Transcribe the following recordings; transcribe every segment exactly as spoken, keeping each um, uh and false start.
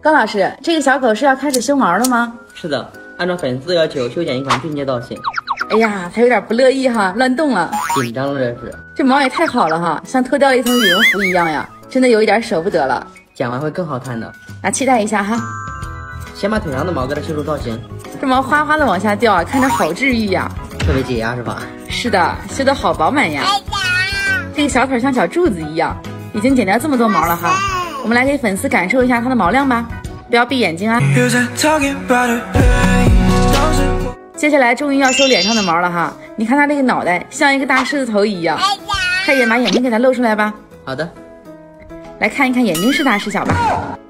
高老师，这个小狗是要开始修毛了吗？ 是的，按照粉丝的要求修剪一款并接造型。 哎呀，它有点不乐意哈，乱动了， 紧张了这是。 这毛也太好了哈，像脱掉了一层羽绒服一样呀，真的有一点舍不得了。 剪完会更好看的， 啊，期待一下哈。 先把腿上的毛给它修出造型， 这毛哗哗的往下掉啊，看着好治愈呀， 特别解压是吧？ 是的，修得好饱满呀。这个小腿像小柱子一样，已经剪掉这么多毛了哈。我们来给粉丝感受一下它的毛量吧，不要闭眼睛啊。接下来终于要修脸上的毛了哈，你看它这个脑袋像一个大狮子头一样，快点把眼睛给它露出来吧。 好的， 来看一看眼睛是大是小吧。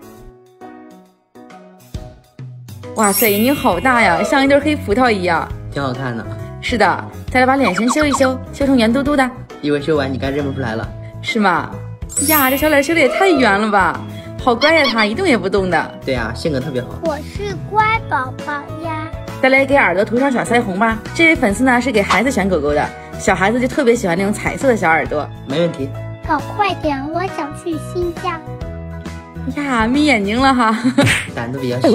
哇塞，眼睛好大呀，像一堆黑葡萄一样， 挺好看的。 是的，再来把脸型修一修，修成圆嘟嘟的。 以为修完你该认不出来了， 是吗？呀，这小脸修的也太圆了吧，好乖呀，它一动也不动的。 对呀、啊，性格特别好。 我是乖宝宝呀。 再来给耳朵涂上小腮红吧。这位粉丝呢是给孩子选狗狗的，小孩子就特别喜欢那种彩色的小耳朵。 没问题。 搞快点，我想去新疆。 呀，眯眼睛了哈， 胆子比较小。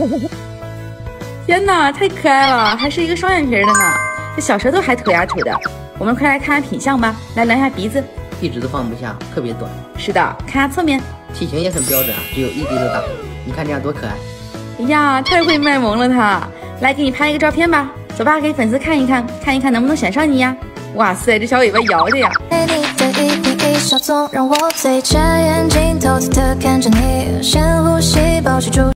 天哪，太可爱了，还是一个双眼皮的呢。这小舌头还吐呀吐的。我们快来看看品相吧，来量一下鼻子， 一直都放不下，特别短。 是的，看下侧面， 体型也很标准啊，只有一滴都大。你看这样多可爱。 哎呀，太会卖萌了他。来给你拍一个照片吧，走吧，给粉丝看一看，看一看能不能选上你呀。哇塞，这小尾巴摇的呀。 让我嘴眨眼睛，偷偷地看着你，深呼吸，保持住。